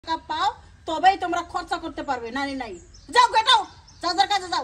টাকা পাও তবেই তোমরা খরচা করতে পারবে, নানি নাই। যাও বেটাও, চাচার কাছে যাও।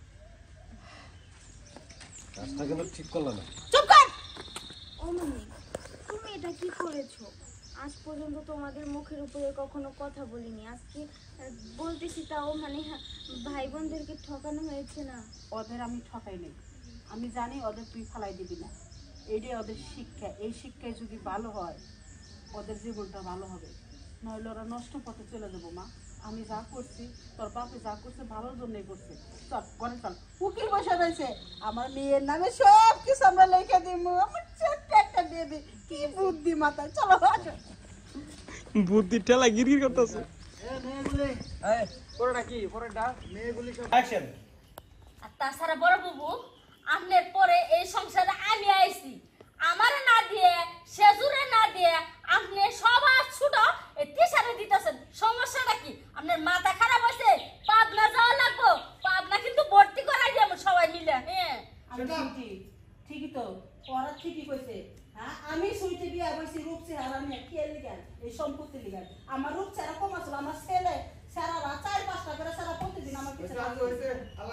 কাজটা কিন্তু ঠিক করলে না। চুপ কর। ও মামি, তুমি এটা কি করেছো? আজ পর্যন্ত তোমাদের মুখের উপরে কখনো কথা বলিনি, আজকে বলতেছি। তাও মানে ভাই বোনদেরকে ঠকানো হয়েছে না? ওদের আমি ঠকাই নেই, আমি জানি ওদের তুই ফালাই দিবি না। এইটাই ওদের শিক্ষা। এই শিক্ষায় যদি ভালো হয় ওদের জীবনটা ভালো হবে, নইলে ওরা নষ্ট পথে চলে যাবো। মা, আমি যা করছি তোর বাপে যা করছে ভালোর জন্যই করছে। চল ঘরে চল, উকিল বসে রয়েছে, আমার মেয়ের নামে সব কিছু আমরা লিখে দিব। আমার ছোট্ট একটা বেবি, কি বুদ্ধি মাথায়। চলো আসো। বুদ্ধি ঠেলা গিরগির করতেছে। আর তাছাড়া বড় বাবু, আপনার পরে এই সংসারে আমি আইছি, আমারে না দিয়ে সেজুরে না দিয়ে আপনি সবার ছুটো এই তিসারে দিতেছেন। সমস্যাটা কি? আপনার মাথা খারাপ হয়েছে? পাবনা যাওয়া লাগবো, পাবনা কিন্তু ভর্তি করাই দিব সবাই মিলে। হ্যাঁ আমি ঠিকই তো, ওরা ঠিকই কইছে। হ্যাঁ, আমি শুনতে বিয়া বইছি রূপ চেহারা নিয়ে। কে লিগাল? এই সম্পত্তি লিগাল। আমার রূপ চেহারা কম আসলো, আমার ছেলে সারারা 4-5টা করে সারা প্রতিদিন আমার পিছনে আসে।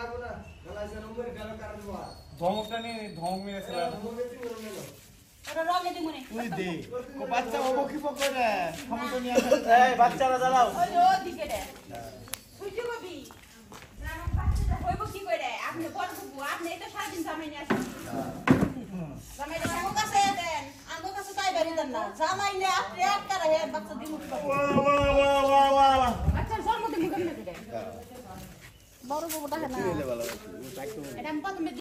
ধমকটা নিয়ে ধমক মেরেছিল। ওরা রঙে দিমুনি। তুই দে ও বাচ্চা অবকি পকড়ে ক্ষমতা নিয়ে আসে। এই বাচ্চারা দাঁড়াও। ওই ও দিকে দে তুই কবি আমার বাচ্চাটা হইব কি করে? আপনি বড় বুবু, আপনি তো সারাদিন জামাই নিয়ে আসেন। জামাই তো আমার কাছে দেন, আমার কাছে তাই বাড়ি দেন না। জামাই নিয়ে আপনি এক করে বাচ্চা দিমু। বাচ্চার জন্মদিন মুখে দিলে বড় বুবুটা না এটা আমি প্রথমে